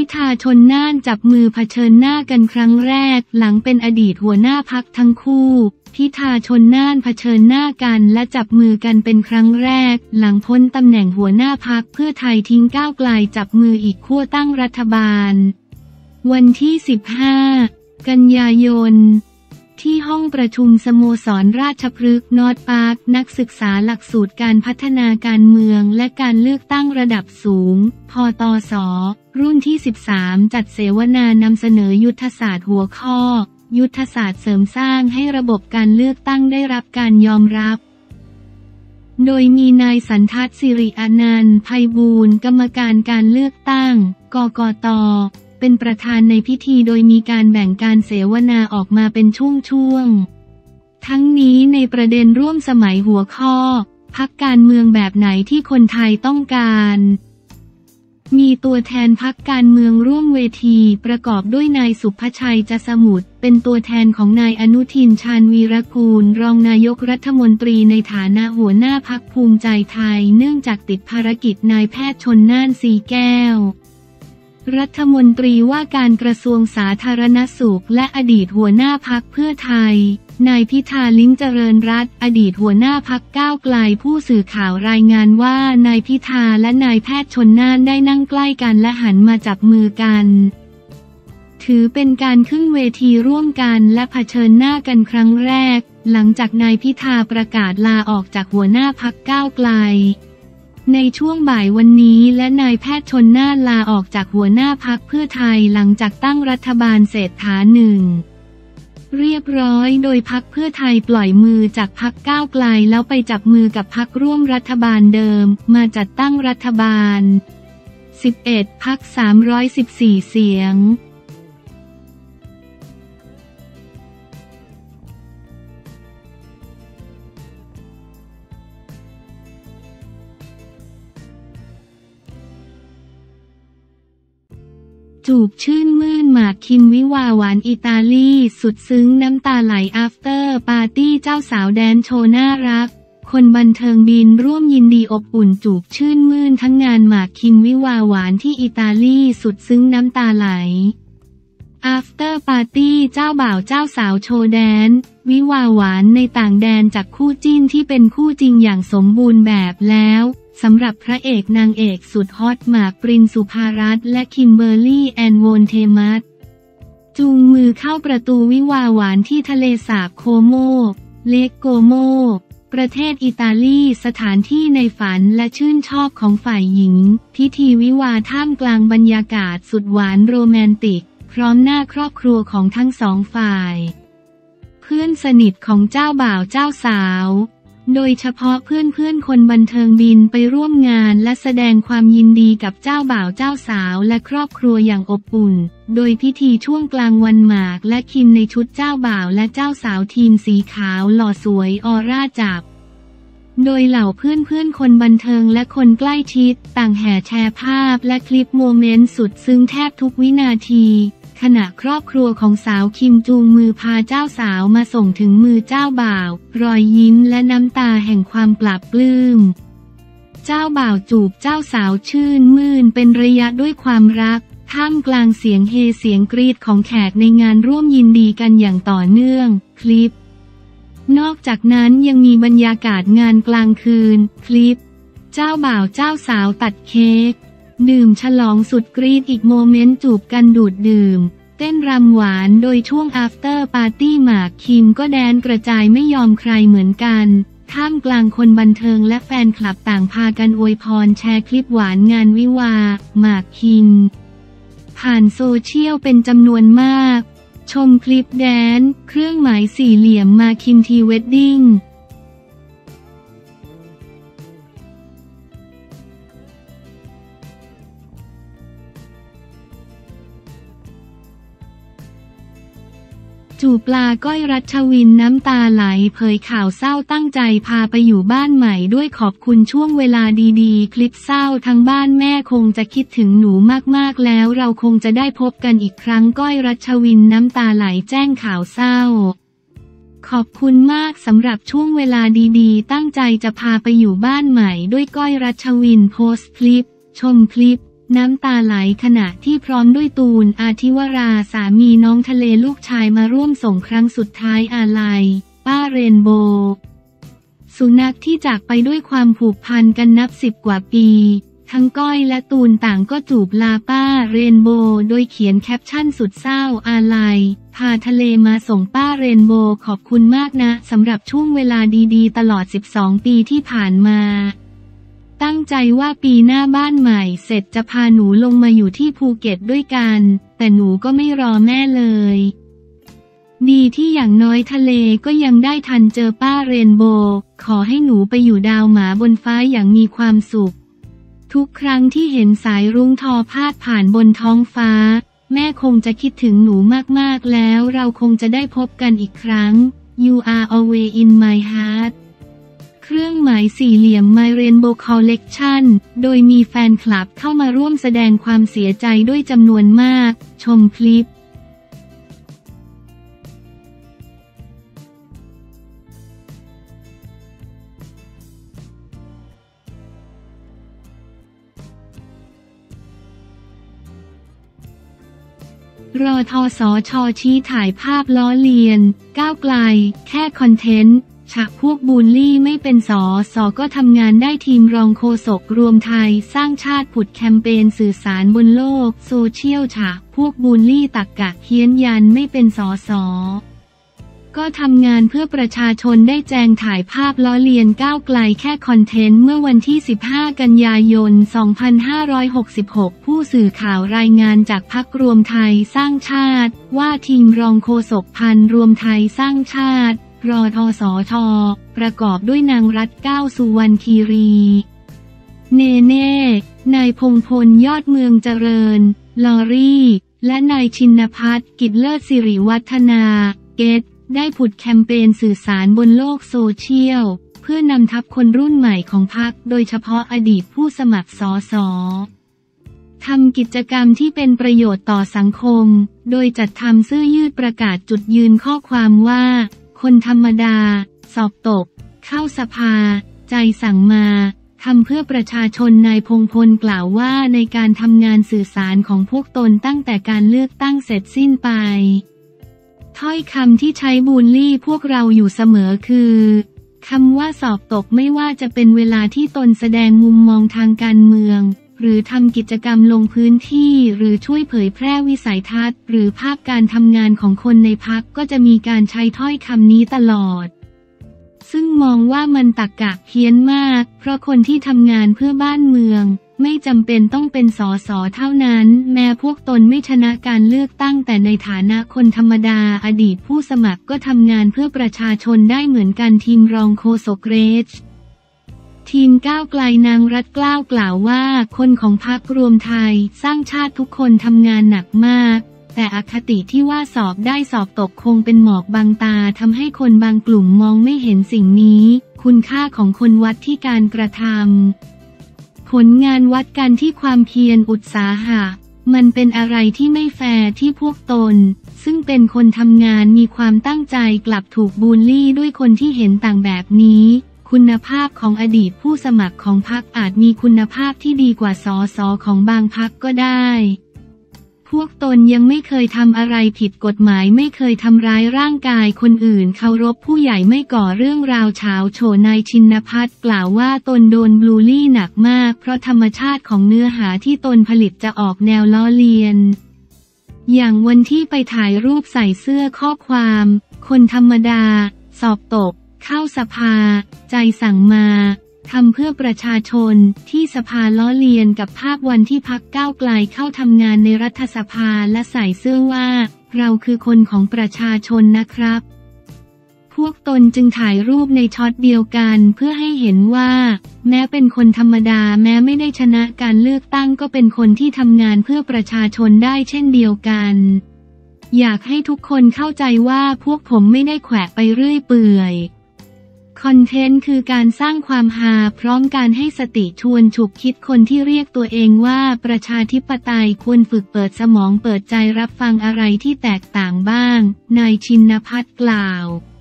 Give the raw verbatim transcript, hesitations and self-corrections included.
ธาชลน่านจับมือเผชิญหน้ากันครั้งแรกหลังเป็นอดีตหัวหน้าพรรคทั้งคู่พิธาชลน่านเผชิญหน้ากันและจับมือกันเป็นครั้งแรกหลังพ้นตำแหน่งหัวหน้าพรรคเพื่อไทยทิ้งก้าวไกลจับมืออีกขั้วตั้งรัฐบาลวันที่สิบห้ากันยายนที่ห้องประชุมสโมสรราชพฤกษ์นอร์ทพาร์คนักศึกษาหลักสูตรการพัฒนาการเมืองและการเลือกตั้งระดับสูงพตสรุ่นที่สิบสามจัดเสวนานำเสนอยุทธศาสตร์หัวข้อยุทธศาสตร์เสริมสร้างให้ระบบการเลือกตั้งได้รับการยอมรับโดยมีนายสันทัศน์สิริอนันต์ไพบูลย์กรรมการการเลือกตั้งกกต.เป็นประธานในพิธีโดยมีการแบ่งการเสวนาออกมาเป็นช่วงๆทั้งนี้ในประเด็นร่วมสมัยหัวข้อพรรคการเมืองแบบไหนที่คนไทยต้องการมีตัวแทนพรรคการเมืองร่วมเวทีประกอบด้วยนายสุภชัย จสมุทรเป็นตัวแทนของนายอนุทิน ชาญวีรกูลรองนายกรัฐมนตรีในฐานะหัวหน้าพรรคภูมิใจไทยเนื่องจากติดภารกิจนายแพทย์ชลน่าน สีแก้วรัฐมนตรีว่าการกระทรวงสาธารณสุขและอดีตหัวหน้าพรรคเพื่อไทยนายพิธา ลิ้มเจริญรัตน์อดีตหัวหน้าพรรคก้าวไกลผู้สื่อข่าวรายงานว่านายพิธาและนายแพทย์ชลน่านได้นั่งใกล้กันและหันมาจับมือกันถือเป็นการขึ้นเวทีร่วมกันและเผชิญหน้ากันครั้งแรกหลังจากนายพิธาประกาศลาออกจากหัวหน้าพรรคก้าวไกลในช่วงบ่ายวันนี้และนายแพทย์ชลน่านลาออกจากหัวหน้าพรรคเพื่อไทยหลังจากตั้งรัฐบาลเศรษฐาหนึ่งเรียบร้อยโดยพรรคเพื่อไทยปล่อยมือจากพรรคก้าวไกลแล้วไปจับมือกับพรรคร่วมรัฐบาลเดิมมาจัดตั้งรัฐบาลสิบเอ็ดพรรคสามร้อยสิบสี่เสียงจูบชื่นมื่นหมากคิมวิวาหวานอิตาลีสุดซึ้งน้ำตาไหล after ปาร์ตี้เจ้าสาวแดนโชว์น่ารักคนบันเทิงบินร่วมยินดีอบอุ่นจูบชื่นมื่นทั้งงานหมากคิมวิวาหวานที่อิตาลีสุดซึ้งน้ำตาไหล after ปาร์ตี้เจ้าบ่าวเจ้าสาวโชว์แดนวิวาหวานในต่างแดนจากคู่จิ้นที่เป็นคู่จริงอย่างสมบูรณ์แบบแล้วสำหรับพระเอกนางเอกสุดฮอตหมากปรินสุภารัตน์และคิมเบอร์รี่แอนโวนเทมัสจูงมือเข้าประตูวิวาหวานที่ทะเลสาบโคโมเลกโกโมประเทศอิตาลีสถานที่ในฝันและชื่นชอบของฝ่ายหญิงพิธีวิวาท่ามกลางบรรยากาศสุดหวานโรแมนติกพร้อมหน้าครอบครัวของทั้งสองฝ่ายเพื่อนสนิทของเจ้าบ่าวเจ้าสาวโดยเฉพาะเพื่อนๆคนบันเทิงบินไปร่วมงานและแสดงความยินดีกับเจ้าบ่าวเจ้าสาวและครอบครัวอย่างอบอุ่นโดยพิธีช่วงกลางวันหมากและคิมในชุดเจ้าบ่าวและเจ้าสาวทีมสีขาวหล่อสวยออร่าจับโดยเหล่าเพื่อนๆคนบันเทิงและคนใกล้ชิดต่างแห่แชร์ภาพและคลิปโมเมนต์สุดซึ้งแทบทุกวินาทีขณะครอบครัวของสาวคิมจูงมือพาเจ้าสาวมาส่งถึงมือเจ้าบ่าวรอยยิ้มและน้ำตาแห่งความปลาบปลื้มเจ้าบ่าวจูบเจ้าสาวชื่นมื่นเป็นระยะด้วยความรักท่ามกลางเสียงเฮเสียงกรีดของแขกในงานร่วมยินดีกันอย่างต่อเนื่องคลิปนอกจากนั้นยังมีบรรยากาศงานกลางคืนคลิปเจ้าบ่าวเจ้าสาวตัดเค้กดื่มฉลองสุดกรี๊ดอีกโมเมนต์จูบกันดูดดื่มเต้นรำหวานโดยช่วง after party หมากคิมก็แดนกระจายไม่ยอมใครเหมือนกันท่ามกลางคนบันเทิงและแฟนคลับต่างพากันอวยพรแชร์คลิปหวานงานวิวาหมากคิมผ่านโซเชียลเป็นจำนวนมากชมคลิปแดนเครื่องหมายสี่เหลี่ยมมาคิมทีเวดดิ้งจูบปลาก้อยรัชวินน้ำตาไหลเผยข่าวเศร้าตั้งใจพาไปอยู่บ้านใหม่ด้วยขอบคุณช่วงเวลาดีๆคลิปเศร้าทั้งบ้านแม่คงจะคิดถึงหนูมากๆแล้วเราคงจะได้พบกันอีกครั้งก้อยรัชวินน้ำตาไหลแจ้งข่าวเศร้าขอบคุณมากสำหรับช่วงเวลาดีๆตั้งใจจะพาไปอยู่บ้านใหม่ด้วยก้อยรัชวินโพสต์คลิปชมคลิปน้ำตาไหลขณะที่พร้อมด้วยตูนอาทิวราสามีน้องทะเลลูกชายมาร่วมส่งครั้งสุดท้ายอาลัยป้าเรนโบว์สุนัขที่จากไปด้วยความผูกพันกันนับสิบกว่าปีทั้งก้อยและตูนต่างก็จูบลาป้าเรนโบว์โดยเขียนแคปชั่นสุดเศร้าอาลัยพาทะเลมาส่งป้าเรนโบว์ขอบคุณมากนะสำหรับช่วงเวลาดีๆตลอดสิบสองปีที่ผ่านมาตั้งใจว่าปีหน้าบ้านใหม่เสร็จจะพาหนูลงมาอยู่ที่ภูเก็ตด้วยกันแต่หนูก็ไม่รอแม่เลยดีที่อย่างน้อยทะเลก็ยังได้ทันเจอป้าเรนโบว์ขอให้หนูไปอยู่ดาวหมาบนฟ้าอย่างมีความสุขทุกครั้งที่เห็นสายรุ้งทอพาดผ่านบนท้องฟ้าแม่คงจะคิดถึงหนูมากๆแล้วเราคงจะได้พบกันอีกครั้ง You are always in my heart เครื่องหมายสี่เหลี่ยม My Rainbow Collection โดยมีแฟนคลับเข้ามาร่วมแสดงความเสียใจด้วยจำนวนมากชมคลิปรทสช.ชี้ถ่ายภาพล้อเลียนก้าวไกลแค่คอนเทนต์ฉะพวกบูลลี่ไม่เป็นสอสอก็ทำงานได้ทีมรองโฆษกรวมไทยสร้างชาติผุดแคมเปญสื่อสารบนโลกโซเชียลฉะพวกบูลลี่ตักกะเฮี้ยนยันไม่เป็นสอสอก็ทำงานเพื่อประชาชนได้แจงถ่ายภาพล้อเลียนก้าวไกลแค่คอนเทนต์เมื่อวันที่สิบห้ากันยายนสองพันห้าร้อยหกสิบหกผู้สื่อข่าวรายงานจากพรรครวมไทยสร้างชาติว่าทีมรองโฆษกพันรวมไทยสร้างชาติรทสช.ประกอบด้วยนางรัตน์เก้าสุวรรณคีรีเนเน่นายพงพลยอดเมืองเจริญลอรี่และนายชินภัทรกิจเลิศสิริวัฒนาเกตได้ผุดแคมเปญสื่อสารบนโลกโซเชียลเพื่อนำทัพคนรุ่นใหม่ของพรรคโดยเฉพาะอดีตผู้สมัครสสทำกิจกรรมที่เป็นประโยชน์ต่อสังคมโดยจัดทำเสื้อยืดประกาศจุดยืนข้อความว่าคนธรรมดาสอบตกเข้าสภาใจสั่งมาทำเพื่อประชาชนนายพงพลกล่าวว่าในการทำงานสื่อสารของพวกตนตั้งแต่การเลือกตั้งเสร็จสิ้นไปถ้อยคำที่ใช้บูลลี่พวกเราอยู่เสมอคือคำว่าสอบตกไม่ว่าจะเป็นเวลาที่ตนแสดงมุมมองทางการเมืองหรือทำกิจกรรมลงพื้นที่หรือช่วยเผยแพร่วิสัยทัศน์หรือภาพการทำงานของคนในพรรคก็จะมีการใช้ถ้อยคำนี้ตลอดซึ่งมองว่ามันตรรกะเพี้ยนมากเพราะคนที่ทำงานเพื่อบ้านเมืองไม่จำเป็นต้องเป็นสสเท่านั้นแม้พวกตนไม่ชนะการเลือกตั้งแต่ในฐานะคนธรรมดาอดีตผู้สมัครก็ทำงานเพื่อประชาชนได้เหมือนกันทีมรองโฆษกเรชทีมก้าวไกลนางรัตน์กล้าวกล่าวว่าคนของพรรครวมไทยสร้างชาติทุกคนทำงานหนักมากแต่อคติที่ว่าสอบได้สอบตกคงเป็นหมอกบังตาทำให้คนบางกลุ่มมองไม่เห็นสิ่งนี้คุณค่าของคนวัดที่การกระทำผลงานวัดกันที่ความเพียรอุตสาหะมันเป็นอะไรที่ไม่แฟร์ที่พวกตนซึ่งเป็นคนทำงานมีความตั้งใจกลับถูกบูลลี่ด้วยคนที่เห็นต่างแบบนี้คุณภาพของอดีตผู้สมัครของพรรคอาจมีคุณภาพที่ดีกว่าสสของบางพรรคก็ได้พวกตนยังไม่เคยทำอะไรผิดกฎหมายไม่เคยทำร้ายร่างกายคนอื่นเคารพผู้ใหญ่ไม่ก่อเรื่องราวเฉาโฉนายชินภัทรกล่าวว่าตนโดนบูลลี่หนักมากเพราะธรรมชาติของเนื้อหาที่ตนผลิตจะออกแนวล้อเลียนอย่างวันที่ไปถ่ายรูปใส่เสื้อข้อความคนธรรมดาสอบตกเข้าสภาใจสั่งมาทำเพื่อประชาชนที่สภาล้อเลียนกับภาพวันที่พรรคก้าวไกลเข้าทำงานในรัฐสภาและใส่เสื้อว่าเราคือคนของประชาชนนะครับพวกตนจึงถ่ายรูปในช็อตเดียวกันเพื่อให้เห็นว่าแม้เป็นคนธรรมดาแม้ไม่ได้ชนะการเลือกตั้งก็เป็นคนที่ทำงานเพื่อประชาชนได้เช่นเดียวกันอยากให้ทุกคนเข้าใจว่าพวกผมไม่ได้แขวะไปเรื่อยเปื่อยคอนเทนต์คือการสร้างความฮาพร้อมการให้สติชวนฉุกคิดคนที่เรียกตัวเองว่าประชาธิปไตยควรฝึกเปิดสมองเปิดใจรับฟังอะไรที่แตกต่างบ้างนายชินภัทรกล่าว